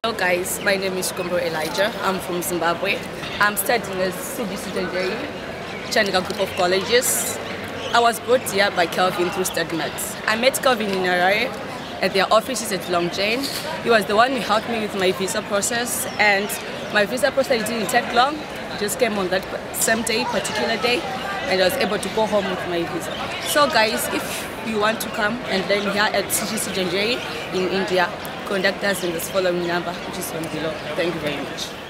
Hello guys, my name is Chikomborero Elija. I'm from Zimbabwe. I'm studying at Jhanjeri, Chandigarh group of colleges. I was brought here by Kelvin through StudyMax. I met Kelvin in Harare at their offices at Long Jane. He was the one who helped me with my visa process, and my visa process didn't take long. It just came on that same day, particular day, and I was able to go home with my visa. So guys, if you want to come and learn here at Jhanjeri in India, contact us in this following number, which is on below. Thank you very much.